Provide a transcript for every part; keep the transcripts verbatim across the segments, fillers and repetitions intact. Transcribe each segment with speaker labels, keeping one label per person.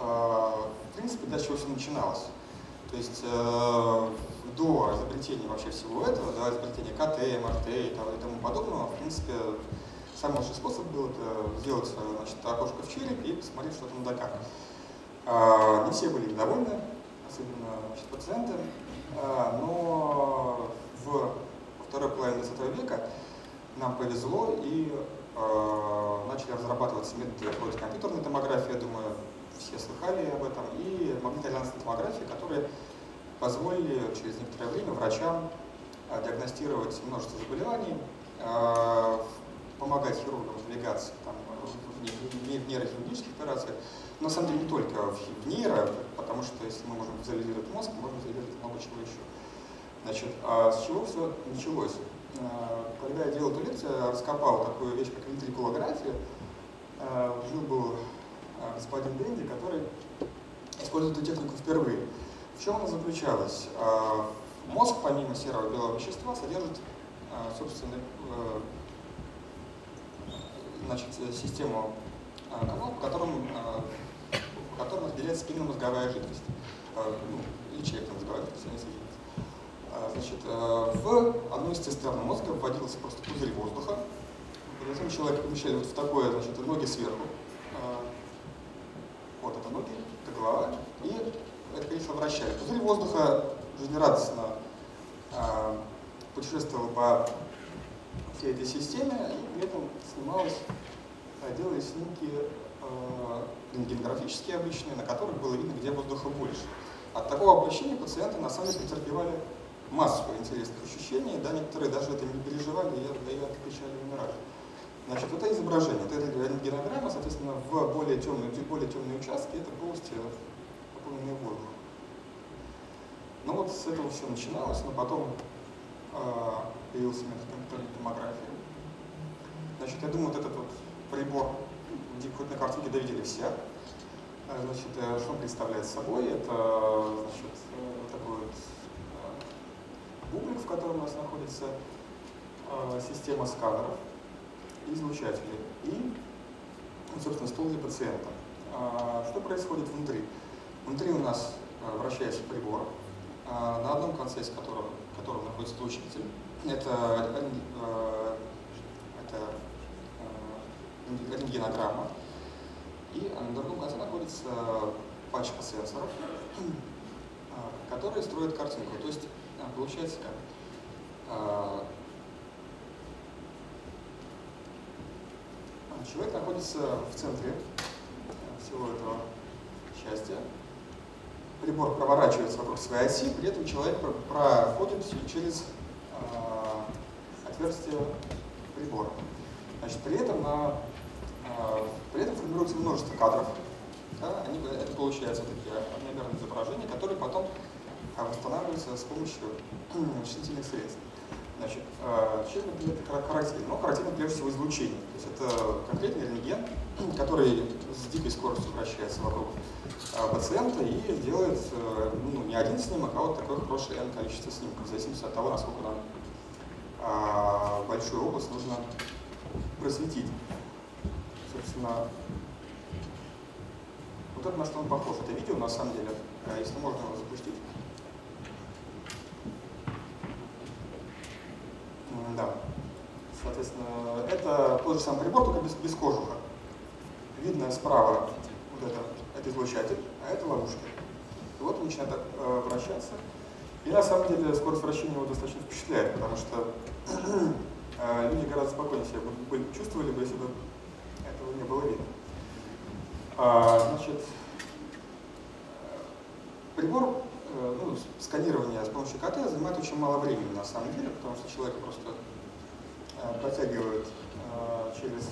Speaker 1: в принципе, для чего все начиналось. То есть э, до изобретения вообще всего этого, до изобретения ка тэ, эм эр тэ и тому подобного, в принципе, самый лучший способ был это сделать, значит, окошко в череп и посмотреть, что там да как. Э, не все были довольны, особенно, значит, пациенты, э, но в второй половине двадцатого века нам повезло и э, начали разрабатываться методы вроде компьютерной томографии, я думаю, все слыхали об этом, и магнитно-резонансной томографии, которые позволили через некоторое время врачам э, диагностировать множество заболеваний, э, помогать хирургам двигаться там, в, в, в нейрохирургических операциях, но на самом деле не только в, в нейро, потому что если мы можем визуализировать мозг, можем визуализировать много чего еще. Значит, а с чего все началось? Когда я делал эту лекцию, я раскопал такую вещь, как вентрикулография. Жил-был господин Дэнди, который использует эту технику впервые. В чем она заключалась? Мозг, помимо серого и белого вещества, содержит, собственно, значит, систему каналов, по которым, по которым разделяется спинномозговая жидкость. Ну, или черепно-мозговая жидкость, они соединяются. Значит, в одну из цистерн мозга вводился просто пузырь воздуха. Затем человека помещали вот в такое, значит, ноги сверху. Вот это ноги, это голова. И это кресло вращали. Пузырь воздуха жизнерадостно путешествовал по всей этой системе, и при этом снималось, делались снимки рентгенографические обычные, на которых было видно, где воздуха больше. От такого обращения пациенты на самом деле претерпевали массу интересных ощущений, да, некоторые даже это не переживали и, и отвечали умирали. Значит, это изображение, это рентгенограмма, соответственно, в более темные, более темные участки это полости, наполненные воздухом. Ну вот с этого все начиналось, но потом э, появился метод компьютерной томографии. Значит, я думаю, вот этот вот прибор, хоть на картинке довидели все. Значит, что он представляет собой? Это, значит, такой вот бублик, в котором у нас находится э, система сканеров и излучателей, и, собственно, стул для пациента. А, что происходит внутри? Внутри у нас э, вращается прибор, э, на одном конце из которого, которого находится излучитель. Это, э, это э, рентгенограмма. И на другом конце находится пачка сенсоров, которые строят картинку. То есть получается как? Человек находится в центре всего этого счастья. Прибор проворачивается вокруг своей оси, при этом человек проходит через отверстие прибора. Значит, при этом на При этом формируется множество кадров. Да, они, это получается такие одномерные изображения, которые потом восстанавливаются с помощью вычислительных средств. Значит, чем это характерно? Ну, характерно прежде всего излучение. То есть это конкретный рентген, который с дикой скоростью вращается вокруг пациента и делает ну, не один снимок, а вот такое хорошее n количество снимков, в зависимости от того, насколько нам большую область нужно просветить. Собственно, вот это на что он похож. Это видео, на самом деле, если можно его запустить. Да. Соответственно, это тот же самый прибор, только без, без кожуха. Видно справа вот это, это излучатель, а это ловушка. И вот он начинает э, вращаться. И на самом деле скорость вращения его достаточно впечатляет, потому что э, люди гораздо спокойнее себя бы чувствовали бы, если бы этого не было видно. А, значит, прибор, э, ну, сканирование с помощью ка тэ занимает очень мало времени на самом деле, потому что человек просто э, протягивает э, через,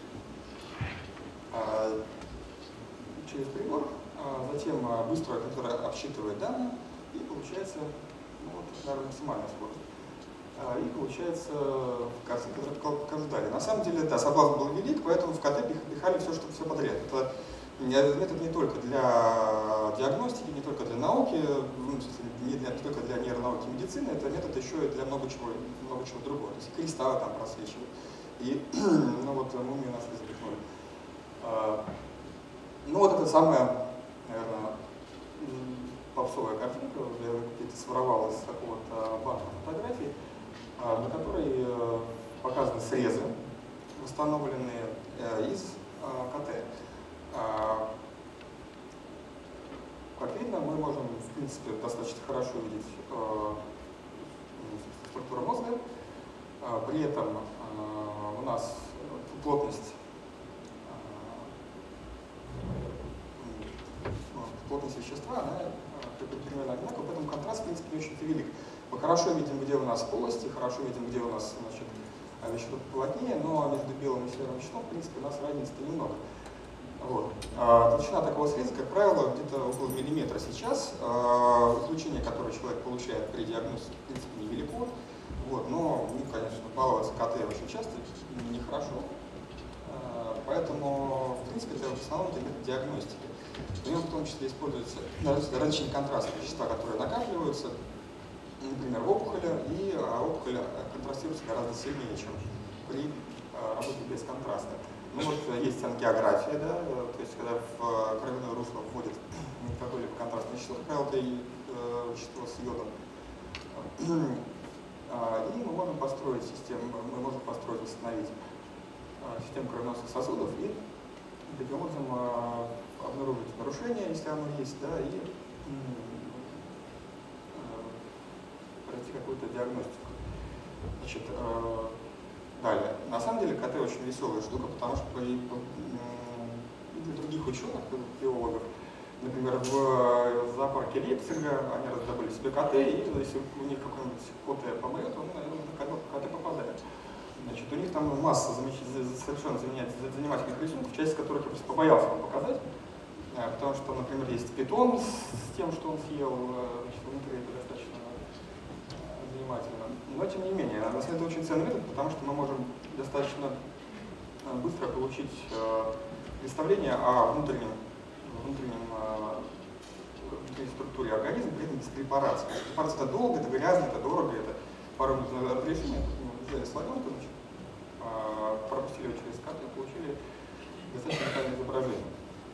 Speaker 1: э, через прибор, э, затем э, быстро компьютер обсчитывает данные, и получается, ну, вот, наверное, максимальная скорость. И получается картинка, которую ожидали. На самом деле, да, соблазн был велик, поэтому в ка тэ пихали все, что все подряд. Это метод не только для диагностики, не только для науки, не, для, не только для нейронауки и медицины, это метод еще и для много чего, много чего другого. То есть кристаллы там просвечивают. И ну вот мумию нас запихнули. Ну вот это самая попсовая картинка, я где-то своровал из какого-то банка фотографий, на которой показаны срезы, восстановленные из КТ. Как видно, мы можем, в принципе, достаточно хорошо видеть структуру мозга. При этом у нас плотность, плотность вещества, она примерно одинаковая, поэтому контраст, в принципе, не очень велик. Мы хорошо видим, где у нас полости, хорошо видим, где у нас, значит, вещество плотнее, но между белым и серым веществом, в принципе, у нас разницы немного. Вот. А, толщина такого среза, как правило, где-то около миллиметра сейчас. А, излучение, которое человек получает при диагностике, в принципе, невелико. Вот. Но, ну, конечно, баловаться КТ очень часто нехорошо. А, поэтому, в принципе, это в основном это метод диагностики. В нем в том числе используются различные контрастные вещества, которые накапливаются, например, в опухоли, и опухоль контрастируется гораздо сильнее, чем при работе без контраста. Ну вот есть ангиография, да, то есть когда в кровяное русло вводят какое-либо контрастное вещество, как правило, это и э, вещество с йодом. И мы можем построить систему, мы можем построить, восстановить систему кровеносных сосудов и таким образом обнаружить нарушение, если оно есть, да, и пройти какую-то диагностику. Значит, э, далее. На самом деле КТ очень веселая штука, потому что и для других ученых, биологов, например, в зоопарке Лейпцига они раздобыли себе КТ, и если у них какой-нибудь КТ помрет, он, наверное, на КТ попадает. Значит, у них там масса совершенно занимательных рисунков, часть из которых я просто побоялся вам показать, потому что, например, есть питон с тем, что он съел, значит, внутри это достаточно занимательно. Но, тем не менее, на самом деле это очень ценный метод, потому что мы можем достаточно быстро получить представление о внутреннем, внутреннем, внутренней структуре организма, при этом без препарации. Препарация это долго, это грязно, это дорого, это пару минут разрешения. Взяли слоенку, значит, пропустили его через карту и получили достаточно детальное изображение.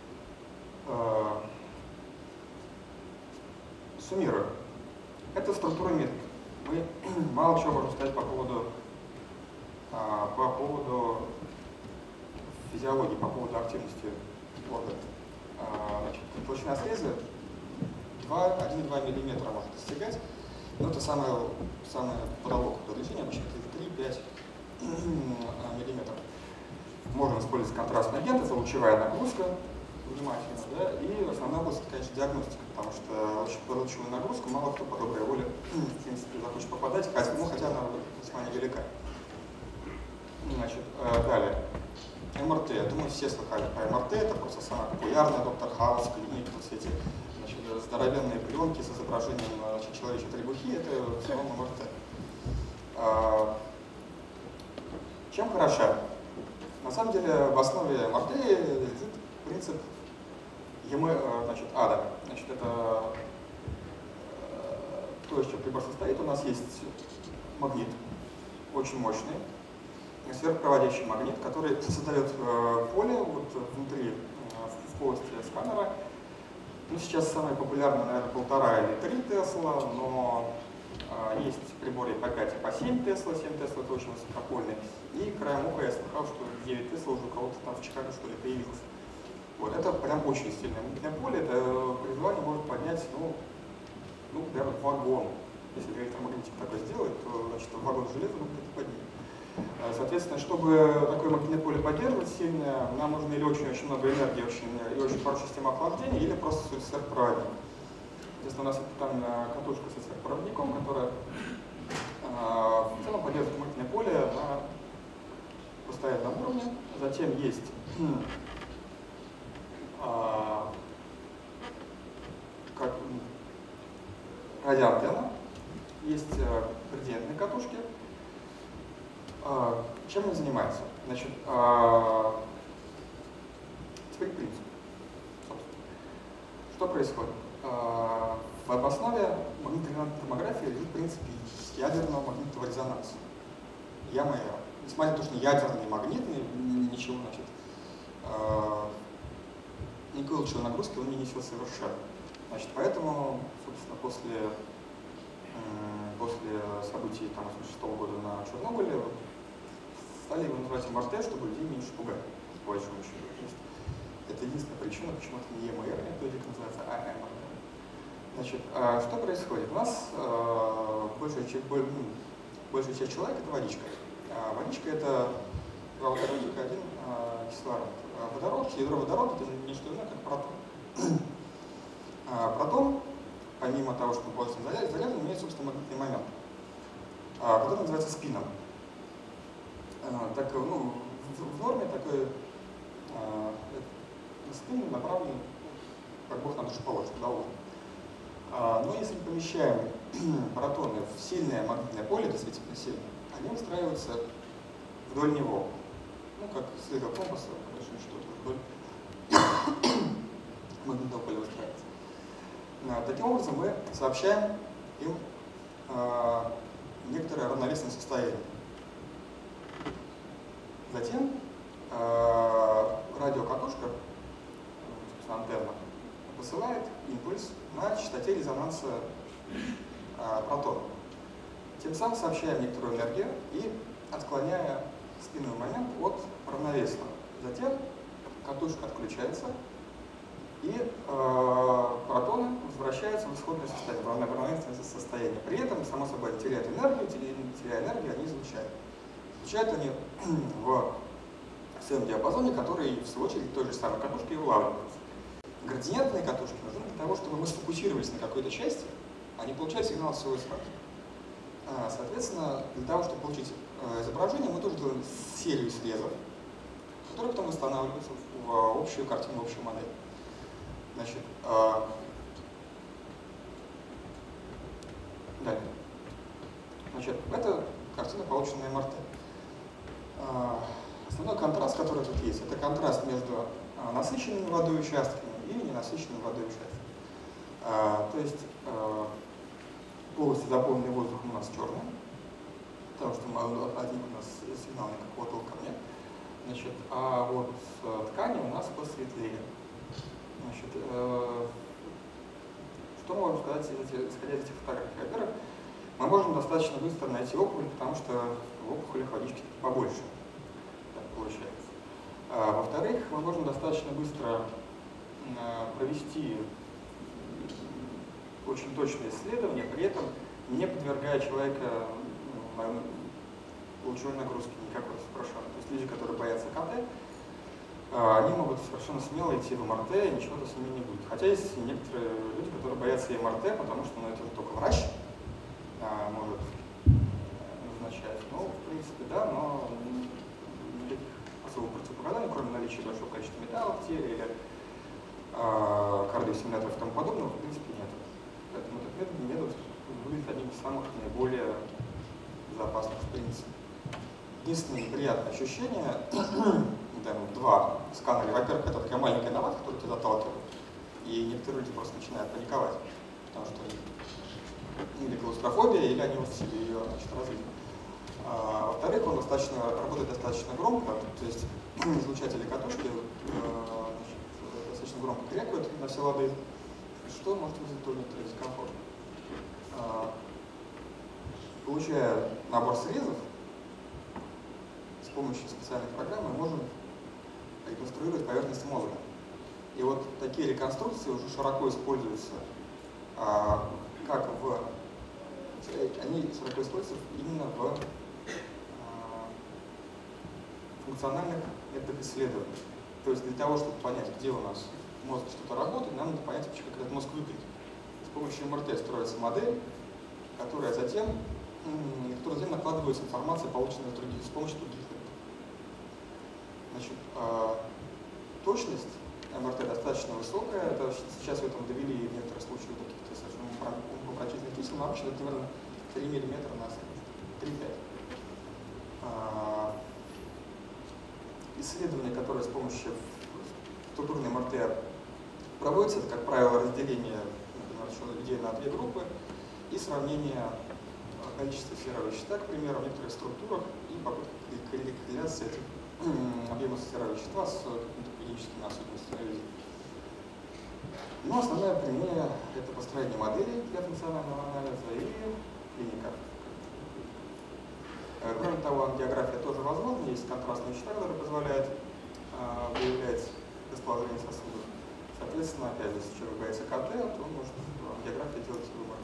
Speaker 1: Суммируя. Это структура метода. Мы мало чего можем сказать по поводу, по поводу физиологии, по поводу активности органа. Значит, толщина среза один-два миллиметра может достигать, но это самый, самый потолок разрешения, обычно три-пять миллиметров. Можно использовать контрастные агенты, это лучевая нагрузка, внимательно, да, и основная область, это, конечно, диагностика, потому что очень под лучевую нагрузку мало кто по доброй воле, в принципе, захочет попадать, ну, хотя она весьма невелика. Значит, далее. МРТ. Я думаю, все слыхали про МРТ, это просто самая популярная, доктор Хаус, клиники, вот все эти, значит, здоровенные пленки с изображением, значит, человеческой требухи, это в основном МРТ. Чем хороша? На самом деле, в основе МРТ лежит принцип значит, ада. Значит, это то, из чего прибор состоит. У нас есть магнит, очень мощный, сверхпроводящий магнит, который создает поле вот внутри, в полости сканера. Ну, сейчас самое популярное, наверное, полтора или три Тесла, но есть приборы по пять и по семь Тесла, семь Тесла это очень высокопольный. И краем уха я слыхал, что девять Тесла уже у кого-то там в Чикаго, что ли, появилось. Вот, это прям очень сильное магнитное поле, это при желании может поднять, ну, ну, прямо вагон. Если электромагнитик такой сделает, то, значит, вагон железа может это поднять. Соответственно, чтобы такое магнитное поле поддерживать сильное, нам нужно или очень-очень много энергии, очень, и очень хорошая система охлаждения, или просто сверхпроводник. Соответственно, у нас это там катушка со сверхпроводником, которая э, в целом поддерживает магнитное поле на постоянном уровне. Затем есть э, как, радиоантенна, есть э, градиентные катушки. Э, чем они занимаются? Значит, э, теперь принцип. Что происходит? В основе магнитной томографии лежит принцип ядерного магнитного резонанса. ЯМР. Несмотря на то, что не ядерный, не магнитный, ничего, значит, никакой лучевой нагрузки он не несет совершенно. Значит, поэтому, собственно, после, после событий там, восемьдесят шестого года на Чернобыле стали его называть эм эр тэ, чтобы людей меньше пугать, по большому счету. То есть это единственная причина, почему это не эм эр, методика называется, а эм эр тэ. Значит, что происходит? У нас большая часть, большая часть человека – это водичка. Водичка – это два водорода, один кислород. Водород, ядро водорода – это не что иное, как протон. Протон, помимо того, что он положительно заряжен, имеет, собственно, магнитный момент, который называется спином. Так, ну, в, в норме такой спин направлен, как Бог нам душу положит, доложен. Но если мы помещаем протоны в сильное магнитное поле, действительно сильное, они устраиваются вдоль него. Ну, как стрелка компаса, конечно, что-то вдоль магнитного поля устраивается. Таким образом, мы сообщаем им э, некоторое равновесное состояние. Затем э, радиокатушка, антенна, посылает импульс на частоте резонанса э, протона. Тем самым сообщаем некоторую энергию и отклоняя спинной момент от равновесного. Затем катушка отключается, и э, протоны возвращаются в исходное состояние, в равновесное состояние. При этом, само собой, они теряют энергию, теряя энергию, они излучают. Излучают они в своем диапазоне, который, в свою очередь, той же самой катушкой улавливается. Градиентные катушки нужны для того, чтобы мы сфокусировались на какой-то части, а не получать сигнал всего сразу. Соответственно, для того, чтобы получить изображение, мы тоже делаем серию срезов, которые потом восстанавливаются в общую картину, в общую модель. Значит, э, далее. Значит, это картина, полученная эм эр тэ. Э, основной контраст, который тут есть, это контраст между э, насыщенными водой участками и ненасыщенными водой участками. Э, то есть э, полости, заполненные воздухом, у нас черные, потому что мы, от них у нас сигнал никакого толка нет. Значит, а вот э, ткани у нас посветлее. Значит, э, что мы можем сказать, исходя из этих фотографий? Во-первых, мы можем достаточно быстро найти опухоль, потому что в опухолях водички побольше. Так получается. А, во-вторых, мы можем достаточно быстро э, провести очень точные исследования, при этом не подвергая человека э, лучевой нагрузке никакой совершенно. То есть люди, которые боятся ка тэ, они могут совершенно смело идти в эм эр тэ, и ничего с ними не будет. Хотя есть некоторые люди, которые боятся эм эр тэ, потому что ну, это же только врач а, может назначать. Ну, в принципе, да, но никаких особых противопоказаний, кроме наличия большого количества металлов в теле или а, кардиостимуляторов и тому подобного, в принципе, нет. Поэтому этот метод, метод выглядит одним из самых наиболее безопасных в принципе. Единственное неприятное ощущение, там, два сканера. Во-первых, это такая маленькая нават, которая тебя заталкивает, и некоторые люди просто начинают паниковать, потому что или клаустрофобия, или они вот в себе ее значит, развили. А, во-вторых, он достаточно, работает достаточно громко, то есть излучатели катушки э, значит, достаточно громко крякают на все лады, что может вызвать тоже некоторый дискомфорт. А, получая набор срезов, с помощью специальной программы мы можем реконструировать поверхность мозга. И вот такие реконструкции уже широко используются, а, как в... Они широко используются именно в а, функциональных методах исследований. То есть для того, чтобы понять, где у нас мозг что-то работает, нам надо понять, как этот мозг выглядит. С помощью эм эр тэ строится модель, которая затем, которая затем накладывается информация, полученная с, других, с помощью других методов. Значит, э, точность эм эр тэ достаточно высокая, это сейчас в этом довели в некоторых случаях до каких-то совершенно умопомрачительных чисел, но обычно это примерно три миллиметра на три-пять. Э, исследования, которые с помощью структурной эм эр тэ проводятся, это, как правило, разделение, например, людей на две группы и сравнение количества серого вещества, к примеру, в некоторых структурах и попытка корреляции этих объема серого вещества с клиническими особенностями. Но основное применение — это построение моделей для функционального анализа и клиника. Кроме того, ангиография тоже возможна, есть контрастная частота, которая позволяет э, выявлять расположение сосудов. Соответственно, опять же, если человек боится ка тэ, то он может ангиографию делать выбор.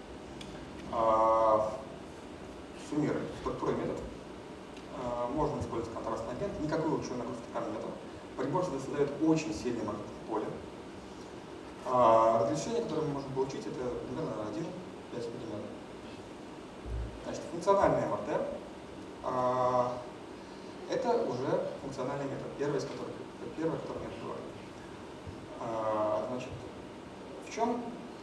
Speaker 1: А, суммируя структуру и метод, а, можно использовать контрастный агент, никакой лучевой нагрузки там нету. Прибор создает очень сильное магнитное поле. А, разрешение, которое мы можем получить, это примерно один-пять миллиметров. Значит, функциональный эм эр тэ а, это уже функциональный метод, первый из которых, первый, который я говорю. А, значит, в чем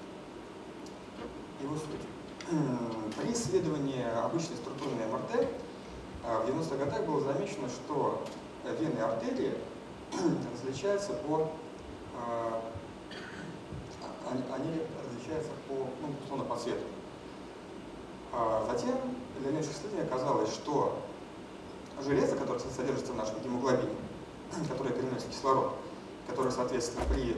Speaker 1: его суть? При исследовании обычной структурной эм эр тэ в девяностых годах было замечено, что вены и артерии различаются по они, они различаются по, ну, условно, по цвету. А затем для дальнейших исследований оказалось, что железо, которое содержится в нашем гемоглобине, которое переносит кислород, которое, соответственно, при,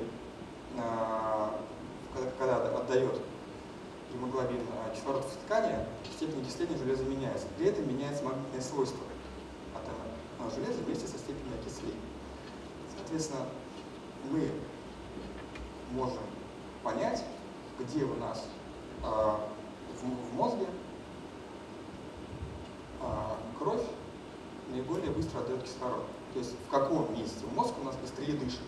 Speaker 1: когда отдает гемоглобин кислород в ткани, степень окисления железа меняется. При этом меняется магнитное свойство атома железа вместе со степенью окисления. Соответственно, мы можем понять, где у нас э, в, в мозге э, кровь наиболее быстро отдает кислород. То есть в каком месте мозг у нас быстрее дышит.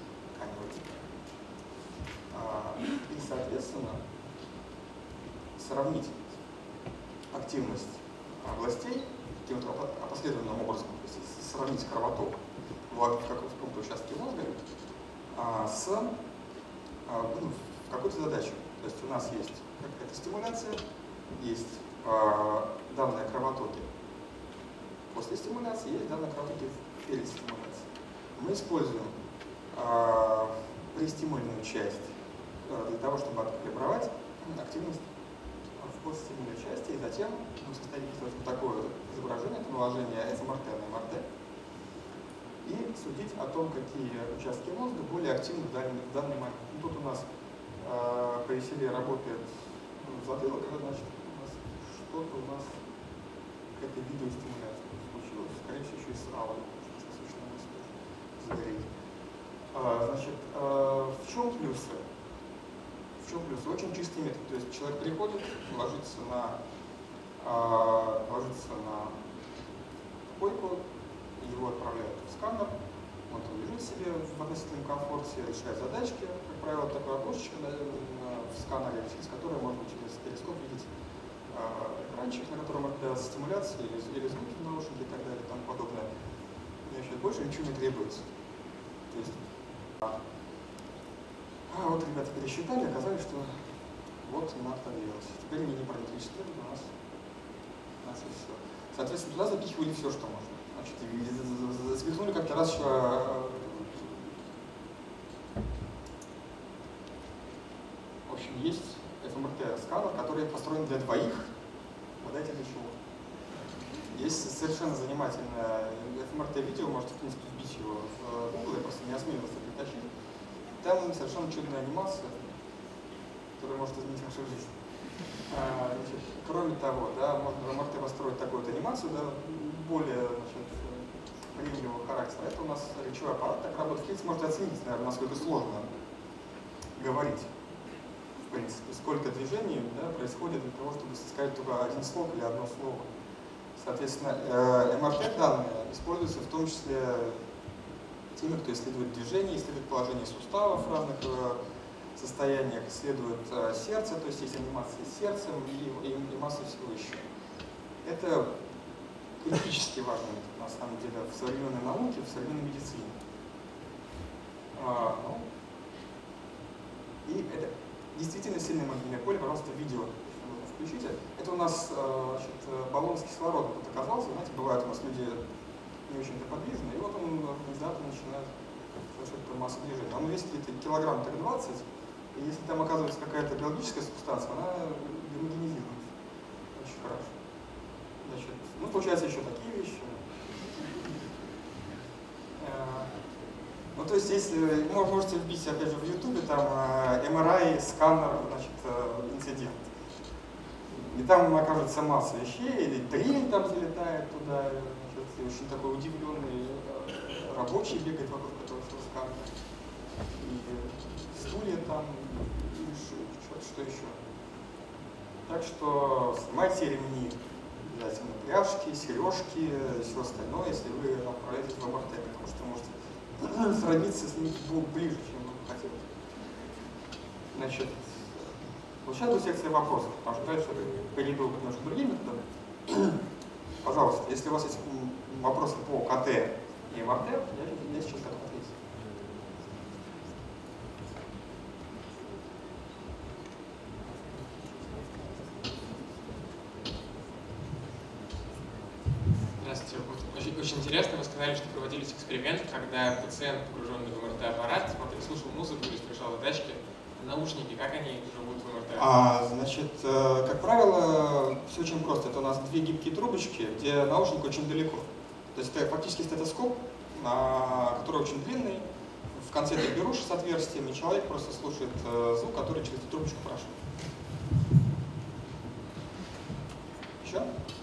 Speaker 1: Э, и, соответственно, сравнить активность областей каким-то опосредованным образом, то есть сравнить кровоток в каком-то участке мозга а, с а, ну, в какой-то задаче. То есть у нас есть какая-то стимуляция, есть а, данные кровотоки после стимуляции, есть данные кровотоки перед стимуляцией. Мы используем а, престимульную часть а, для того, чтобы откалибровать активность в постстимульной части, и затем мы в состоянии сделать вот такое изображение, это наложение эс эм эр тэ на эм эр тэ, и судить о том, какие участки мозга более активны в данный, в данный момент. Ну, тут у нас э, по веселее работает затылок, это значит, у нас что-то у нас какая-то видеостимуляция случилась, скорее всего, еще и с аудио, достаточно быстро загореть. А, значит, а, в чем плюсы? В чем плюсы? Очень чистый метод. То есть человек приходит, ложится на, а, ложится на койку, его отправляют в сканер, он там лежит себе в относительном комфорте, решает задачки. Как правило, такое окошечко в сканере, через которое можно через телескоп видеть а, экранчик, на котором определяется стимуляция или, или звуки в наушнике и так далее и тому подобное. И вообще больше ничего не требуется. То есть, а, а вот ребята пересчитали, оказалось, что вот надо так делать. Теперь мне не параметрический метод у нас, у нас и все. Соответственно, туда запихивали все, что можно. Значит, запихнули как-то раз еще в общем, есть эф эм эр тэ-сканер, который построен для двоих. Угадайте для чего. Есть совершенно занимательное эф эм эр тэ-видео, можете, в принципе, вбить его в Google, я просто не осмелился притащить. Там совершенно чудная анимация, которая может изменить вашу жизнь. А, значит, кроме того, да, можно в эм эр тэ построить такую вот анимацию, да, более, значит, приемлемого характера. Это у нас речевой аппарат так работает. Флиц может оценить, наверное, насколько сложно говорить, в принципе, сколько движений, да, происходит для того, чтобы сказать только один слог или одно слово. Соответственно, эм эр тэ данные используются в том числе теми, кто исследует движение, исследует положение суставов в разных состояниях, исследует сердце, то есть есть анимации с сердцем и, и, и масса всего еще. Это критически важный метод, на самом деле, в современной науке, в современной медицине. А, ну, и это действительно сильное магнитное поле, пожалуйста, видео включите. Это у нас значит, баллон с кислородом тут оказался, знаете, бывают у нас люди не очень подвижные, и вот он внезапно начинает совершать массу движения. Он весит где-то килограмм так двадцать, и если там оказывается какая-то биологическая субстанция, она гомогенизируется. Очень хорошо. Значит, ну, получается еще такие вещи. Вот то есть, если вы можете вбить, опять же, в ютубе, там, эм эр ай, сканер, значит, инцидент. И там окажется масса вещей, или дрель там залетает туда, значит, и очень такой удивленный рабочий бегает вокруг этого сканера. И стулья там, и что-то что еще. Так что снимайте ремни, обязательно пряжки, сережки, и все остальное, если вы отправляетесь в эм эр тэ, потому что можете сродниться с ним ближе, чем вы хотели. Значит, вот сейчас до секции вопросов, потому что дальше перейду к немножко другим методам. Пожалуйста, если у вас есть вопросы по ка тэ и эм эр тэ, я, я сейчас готов ответить.
Speaker 2: Здравствуйте. Очень, очень интересно, вы сказали, что проводились эксперименты, когда пациент, погруженный в эм эр тэ-аппарат, смотрел, слушал музыку или решал задачки, наушники, как они живут в эм эр тэ?
Speaker 1: А, значит, как правило, все очень просто. Это у нас две гибкие трубочки, где наушник очень далеко. То есть это фактически стетоскоп, который очень длинный. В конце ты берешь с отверстием, и человек просто слушает звук, который через эту трубочку прошел. Еще?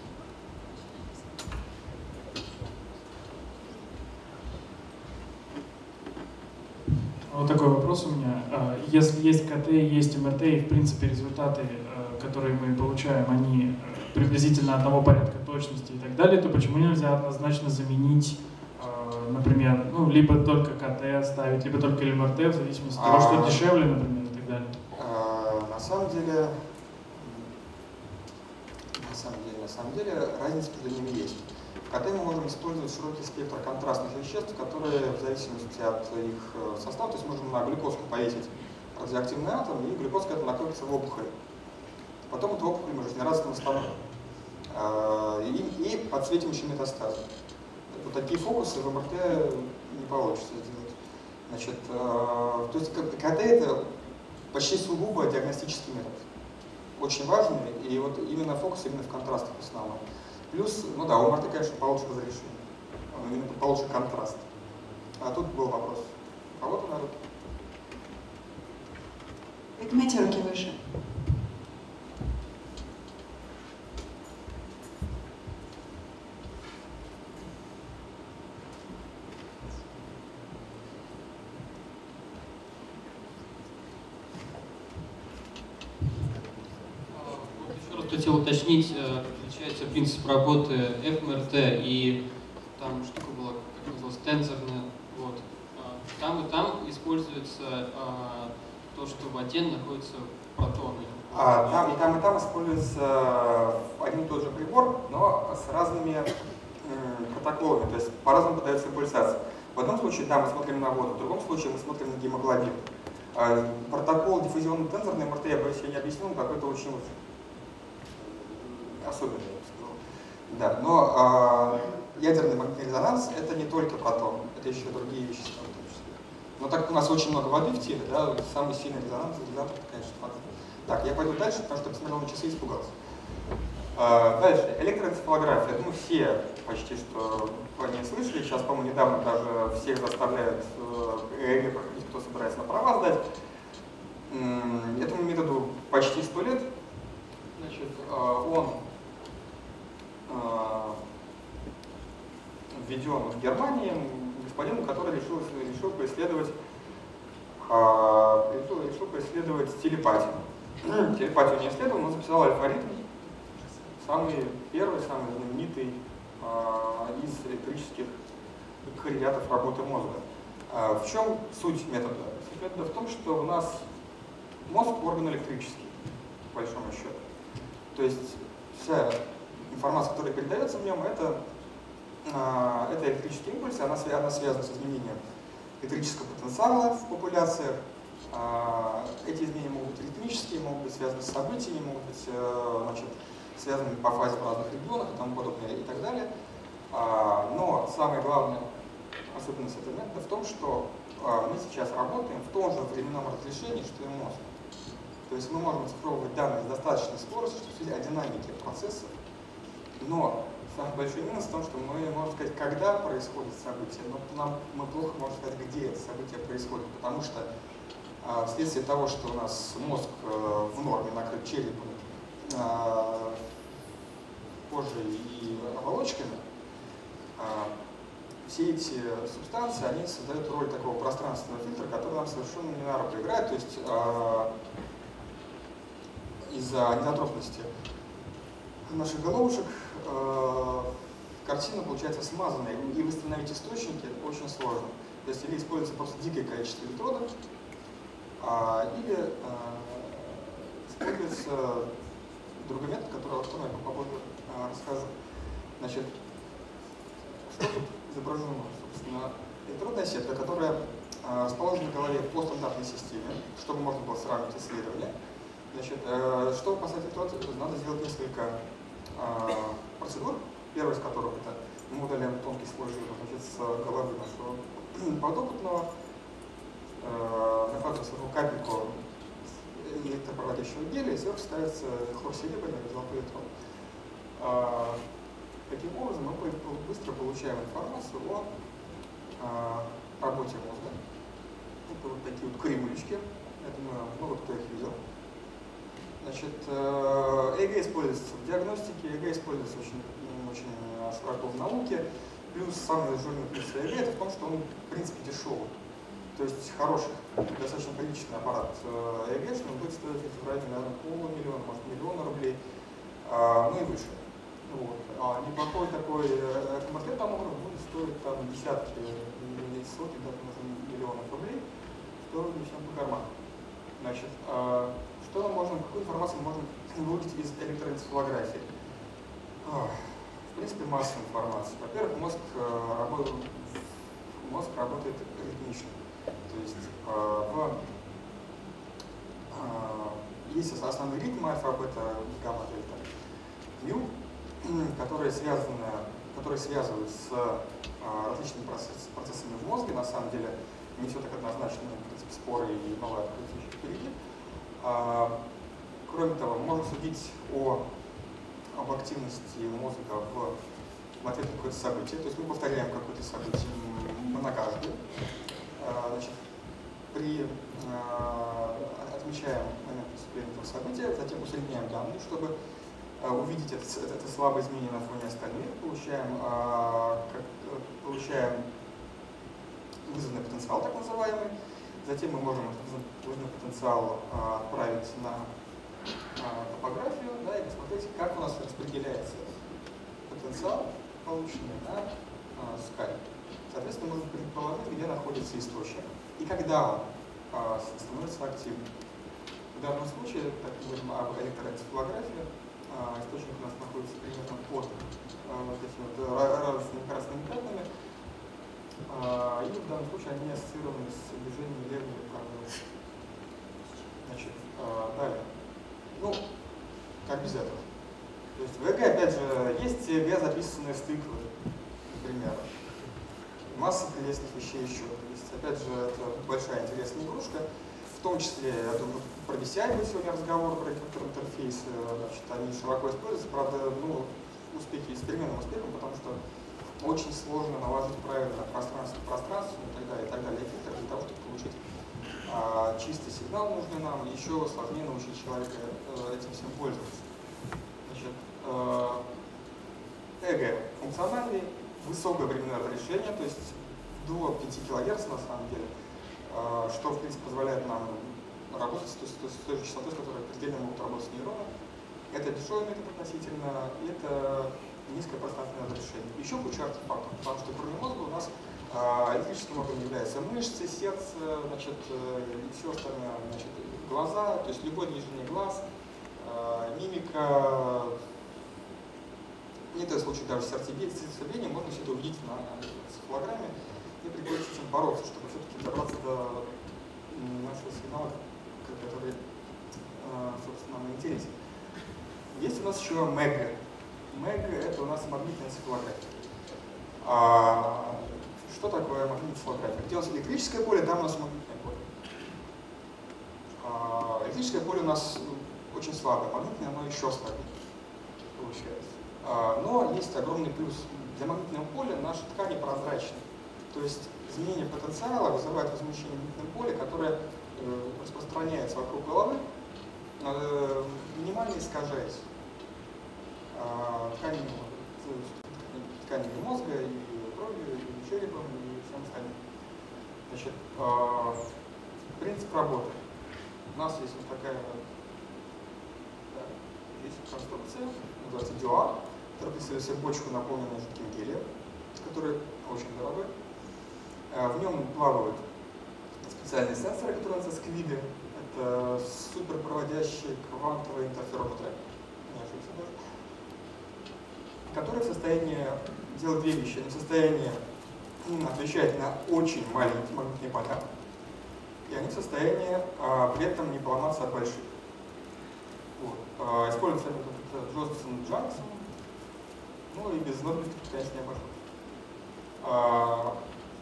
Speaker 3: Вот такой вопрос у меня. Если есть ка тэ, есть эм эр тэ, и в принципе результаты, которые мы получаем, они приблизительно одного порядка точности и так далее, то почему нельзя однозначно заменить, например, ну, либо только ка тэ ставить, либо только эм эр тэ, в зависимости от того, что дешевле, например, и так далее?
Speaker 1: На самом деле, на самом деле, на самом деле, разница между ними есть. В ка тэ мы можем использовать широкий спектр контрастных веществ, которые в зависимости от их состава, то есть можем на глюкозку повесить радиоактивный атом, и глюкозка это находится в опухоли. Потом эту опухоль мы жизнерадостно восстановим. И, и подсветим еще метастазы. Вот такие фокусы в эм эр тэ не получится сделать. Значит, то есть ка тэ это почти сугубо диагностический метод. Очень важный, и вот именно фокус именно в контрастах в основном. Плюс, ну да, у эм эр тэ, конечно, получше разрешение, именно получше контраст. А тут был вопрос. Кого-то народ?
Speaker 4: Поднимайте руки выше.
Speaker 5: Хотел уточнить, отличается принцип работы эф эм эр тэ и там штука была, как называлась, тензорная. Вот. Там и там используется а, то, что в воде находятся протоны.
Speaker 1: А, там, и там, и там используется один и тот же прибор, но с разными м, протоколами, то есть по-разному подается импульсация. В одном случае, да, мы смотрим на воду, в другом случае мы смотрим на гемоглобин. А, протокол диффузионно-тензорной эм эр тэ, я боюсь, я не объяснил, какой-то очень особенный, я бы сказал. Да, но э, ядерный магнитный резонанс это не только протон, это еще другие вещества в том числе. Но так как у нас очень много воды в теле, да, самый сильный резонанс, резонанс это, конечно, вода. Так, я пойду дальше, потому что я посмотрел на часы и испугался. Э, дальше, электроэнцефалография. Я думаю, все почти что о ней слышали. Сейчас, по-моему, недавно даже всех заставляют э, ЭЭГ проходить, кто собирается на права сдать. М-м, этому методу почти сто лет. Значит, э, он введен в Германии господину, который решил, решил поисследовать, решил, решил поисследовать телепатию. Телепатию не исследовал, но записал алфавитм, самый первый, самый знаменитый из электрических коррелятов работы мозга. В чем суть метода? Суть метода в том, что у нас мозг орган электрический, по большому счету. То есть вся информация, которая передается в нем, это, э, это электрические импульсы, она, она связана с изменением электрического потенциала в популяциях. Э, эти изменения могут быть ритмические, могут быть связаны с событиями, могут быть э, значит, связаны по фазе в разных регионах и тому подобное и так далее. Э, но самая главная особенность этого метода в том, что э, мы сейчас работаем в том же временном разрешении, что и мозг. То есть мы можем оцифровывать данные с достаточной скоростью, чтобы судить о динамике процессов, но самый большой минус в том, что мы можем сказать, когда происходит событие, но нам, мы плохо можем сказать, где это событие происходит, потому что а, вследствие того, что у нас мозг а, в норме накрыт черепом, а, кожей и оболочками, а, все эти субстанции, они создают роль такого пространственного фильтра, который нам совершенно не на руку играет, то есть а, из-за недотропности наших головушек э, картина получается смазанной, и восстановить источники очень сложно. То есть или используется просто дикое количество электродов, а, или э, используется другой метод, который вот я попозже э, расскажу. Значит, что тут изображено? Собственно, электродная сетка, которая э, расположена в голове по стандартной системе, чтобы можно было сравнить исследования. Значит, э, чтобы поставить электрод, надо сделать несколько процедур, первая из которых это мы удаляем тонкий слой жира, значит, с головы нашего подопытного, э, накладываем сверху капельку электропроводящего геля, и сверху ставится хлорсеребряный золотой электрод. Э, таким образом мы быстро получаем информацию о э, работе мозга. Это вот такие вот кремулечки, я думаю, много кто их видел. Значит, ЭЭГ используется в диагностике, ЭЭГ используется очень, очень широко в науке. Плюс самый жирный плюс ЭЭГ это в том, что он, в принципе, дешевый. То есть хороший, достаточно приличный аппарат ЭЭГ, что он будет стоить в районе, наверное, полумиллиона, может, миллиона рублей, а, ну и выше. Вот. А неплохой такой МРТ томограф будет стоить там десятки, сотни, даже миллионов рублей, что лично по карману. Значит, а, что мы можем, какую информацию мы можем выудить из электроэнцефалографии? В принципе, масса информации. Во-первых, мозг, работает, мозг работает ритмично. То есть в, есть основные ритмы альфа, бета, гамма, дельта, мю, которые, связаны, которые связывают с различными процесс, процессами в мозге. На самом деле не все так однозначно, в принципе, споры и новые открытия еще впереди. А, кроме того, мы можем судить о, об активности мозга в, в ответ на какое-то событие. То есть мы повторяем какое-то событие многократно. А, значит, при, а, отмечаем момент наступления этого события, затем усредняем данные, чтобы а, увидеть это, это, это слабое изменение на фоне остальных. Получаем, а, как, получаем вызванный потенциал, так называемый. Затем мы можем вызванный потенциал а, отправить на а, топографию, да, и посмотреть, как у нас распределяется потенциал, полученный на а, скале. Соответственно, можно предположить, где находится источник и когда он а, становится активным. В данном случае, так мы говорим об электроэнцефалографии, а, источник у нас находится примерно под а, вот этими вот радостными красными пятнами. А, и в данном случае они ассоциированы с движением левой и правой. Значит, а, далее. Ну, как без этого. То есть в ЭЭГ, опять же, есть ЭЭГ, записанные с тыквы, например. Масса интересных вещей еще. То есть, опять же, это большая интересная игрушка. В том числе, я думаю, про би си ай будет сегодня разговор, про интерфейсы. Значит, они широко используются, правда, ну, успехи с переменным успехом, потому что очень сложно наложить правильно пространство пространство и так далее, и так далее, фильтр для того, чтобы получить а, чистый сигнал нужный нам, еще сложнее научить человека э, этим всем пользоваться. Значит, э, ЭЭГ функциональный, высокое временное разрешение, то есть до пяти килогерц на самом деле, э, что в принципе позволяет нам работать с той, с той же частотой, с которой предельно могут работать нейроны. Это дешевый метод относительно, это низкое пространственное разрешение. Еще куча артефактов, потому что кроме мозга у нас э, электрическим органом являются мышцы, сердце, значит, э, и все остальное, значит, глаза, то есть любое движение глаз, э, мимика, в некоторых случаях даже сердцебиение, можно все это увидеть на энцефалограмме и приходится с этим бороться, чтобы все-таки добраться до нашего сигнала, который, э, собственно, нам интересен. Есть у нас еще МЭГ. МЭГ – это у нас магнитная энцефалография. А, что такое магнитная энцефалография? Где у нас электрическое поле, там у нас магнитное поле. А, электрическое поле у нас очень слабое, магнитное оно еще слабее получается. Но есть огромный плюс. Для магнитного поля наши ткани прозрачны. То есть изменение потенциала вызывает возмущение в магнитном поле, которое распространяется вокруг головы, минимально искажаясь тканями, тканями мозга, и кровью, и черепом, и всем остальным. Значит, принцип работы. У нас есть вот такая да, есть конструкция, называется дюар, которая представляет себе бочку, наполненную жидким гелием, который очень дорогой. В нем плавают специальные сенсоры, которые называются сквиды. Это суперпроводящие квантовые интерферометры, не ошибся даже, которые в состоянии делать две вещи. Они в состоянии отвечать на очень маленькие магнитные поля, и они в состоянии а, при этом не поломаться от больших. Вот. А, используется метод Джозефсон-Джанксон, ну и без норм, конечно, не обошлось. А,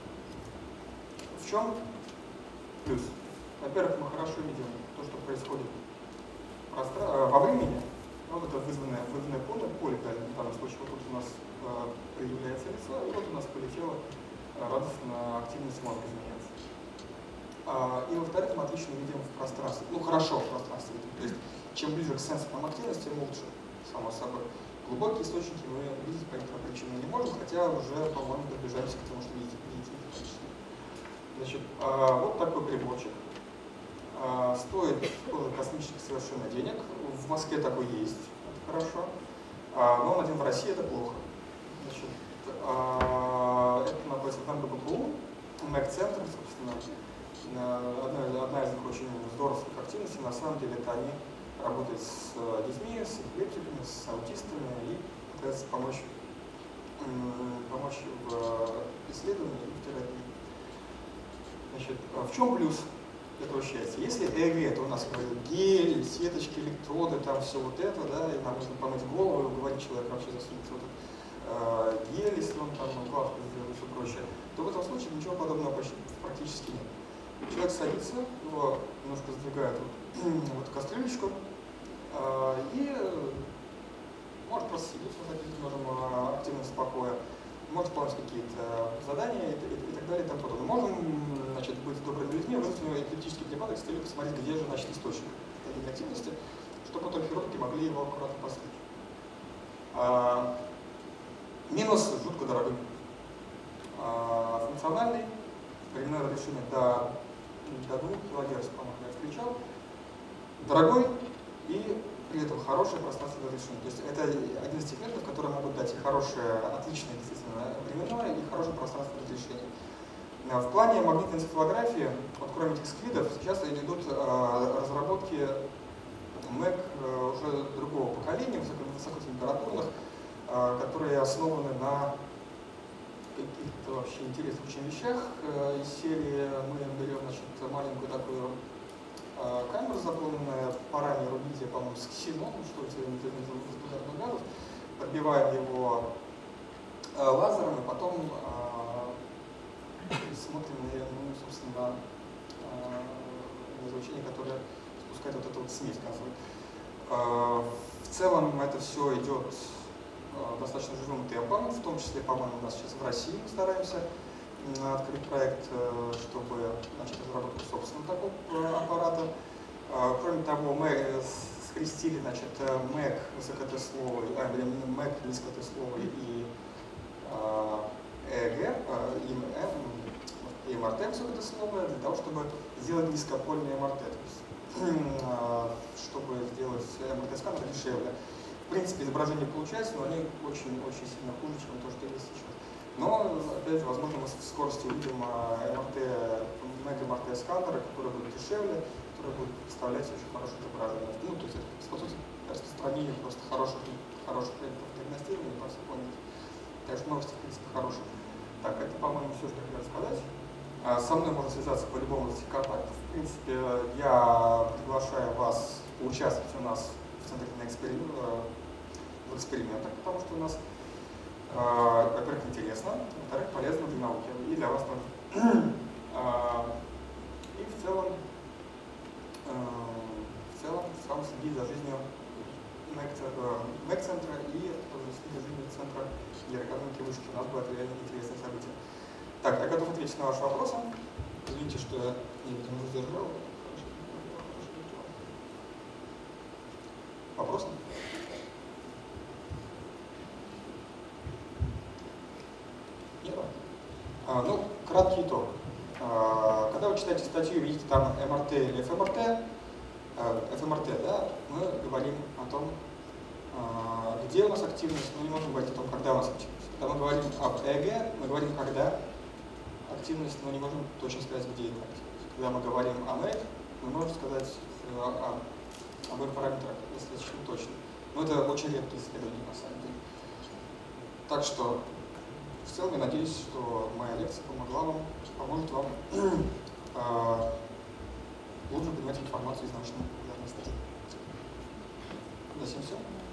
Speaker 1: в чем плюс? Во-первых, мы хорошо видим то, что происходит простра... во времени. Вот это вызванное, вызванное поле, поле в данном случае, вот тут у нас э, проявляется лицо, и вот у нас полетела радостно активность мозга изменяется. А, и во-вторых, мы отлично видим в пространстве, ну хорошо в пространстве видим. То есть, чем ближе к сенсорным активностям, тем лучше, само собой. Глубокие источники мы видеть по некоторым причинам не можем, хотя уже, по-моему, приближаемся к тому, что видите, видите практически. Значит, а, вот такой приборчик. А, стоит тоже космических совершенно денег. В Москве такой есть, это хорошо. А, но он один в России, это плохо. Значит, а, это находится в МГБПУ, МЭК-центр, собственно. Одна, одна из их очень здоровских активностей, на самом деле, это они работают с детьми, с эпилептиками, с аутистами и пытаются помочь, помочь в исследовании и в терапии. Значит, в чем плюс этого счастья? Если ЭЭГ, то у нас гель, сеточки, электроды, там все вот это, да, и нам нужно помыть голову и уговорить человека вообще засунуть вот этот э, гель, если он там укладку сделает и все прочее, то в этом случае ничего подобного почти, практически нет. Человек садится, его немножко сдвигает вот, вот кастрюлечку э, и может просто сидеть, мы можем активность покоя, может выполнять какие-то задания и, и, и так далее и тому подобное. Можем, значит, быть добрыми людьми, вызвать у него эпилептический припадок с целью посмотреть, где же, значит, источник этой активности, чтобы потом хирурги могли его аккуратно постричь. А, минус жутко дорогой. А, функциональный, временное разрешение до, до двух килогерц, по-моему, я встречал. Дорогой и при этом хорошее пространственное разрешение. То есть это один из тех методов, которые могут дать и хорошее, отличное действительно временное, и хорошее пространственное разрешение. В плане магнитной энцефалографии, вот кроме этих сквидов, сейчас идут э, разработки МЭК э, уже другого поколения, высоко, высокотемпературных, э, которые основаны на каких-то вообще интересных очень вещах. Э, из серии мы берем, значит, маленькую такую э, камеру, заполненную парами рубидия, по-моему, с ксеноном, что это из газов, подбиваем его э, лазером, и потом э, смотрим на, ну, собственно, на излучение, которое спускает вот эту вот смесь газовую. В целом это все идет достаточно живым темпом, в том числе, по-моему, у нас сейчас в России мы стараемся открыть проект, чтобы начать разработку собственного такого аппарата. Кроме того, мы скрестили, значит, МЭК высокотесловый, а, МЭК низкотесловый и ЭЭГ, и МРТ высокотесловое, для того, чтобы сделать низкопольный МРТ, то есть, чтобы сделать МРТ-сканер дешевле. В принципе, изображения получаются, но они очень-очень сильно хуже, чем то, что есть сейчас. Но, опять же, возможно, мы в скорости увидим МРТ, мега-МРТ-сканеры, которые будут дешевле, которые будут представлять очень хорошее изображение. Ну, то есть это способствует распространению просто хороших, хороших методов диагностирования по всей планете. Так что новости, в принципе, хорошие. Так, это, по-моему, все, что я хотел сказать. Со мной можно связаться по любому из этих контактов. В принципе, я приглашаю вас поучаствовать у нас в Центре на эксперим... в экспериментах, потому что у нас, во-первых, интересно, во-вторых, полезно для науки и для вас тоже. И в целом, в целом, сам следить за жизнью Мэк-центра и исследовательного центра героэкономики вышки. У нас было реально интересное событие. Так, я готов ответить на ваши вопросы. Извините, что я не задержал. Вопросы? Нет? А, ну, краткий итог. А, когда вы читаете статью, видите там эм эр тэ или эф эм эр тэ, эф эм эр тэ, да, мы говорим о том, а, где у нас активность, мы не можем говорить о том, когда у нас активность. Когда мы говорим об ЭГ, мы говорим, когда активность, но не можем точно сказать, где эта активность. Когда мы говорим о МЭК, мы можем сказать о, о, об их параметрах достаточно точно. Но это очень редкие исследования на самом деле. Так что, в целом, я надеюсь, что моя лекция помогла вам, поможет вам э, лучше понимать информацию из научной популярной статьи. На этом все.